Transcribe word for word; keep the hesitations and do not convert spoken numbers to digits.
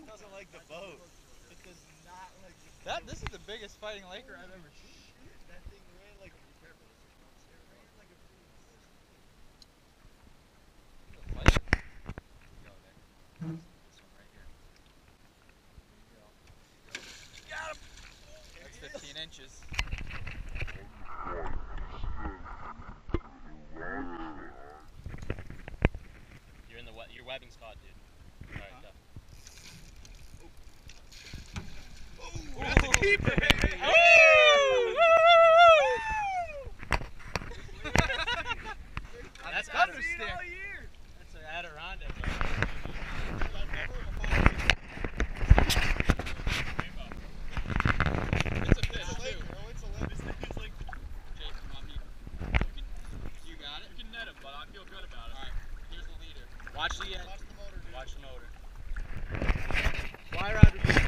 doesn't like the boat. It does not like the boat. That, this is the biggest fighting laker I've ever seen. That thing ran like a... Be careful, this is not scary. It ran like a freaking horse. Go there. This one right here. There you go. Got him! That's fifteen inches. You're in the we your webbing spot, dude. Alright, huh? go. Oh, oh, that's a keeper, baby! Oh! That's That's Adder- a stick. all year. That's an Adirondack. It's a fish, It's a too. laker. Oh, it's a laker. This thing is like... Jason, want me? You got it? You can net him, but I feel good about it. Alright, here's the leader. Watch the end. Watch the motor, dude. Watch the motor. Fly rod.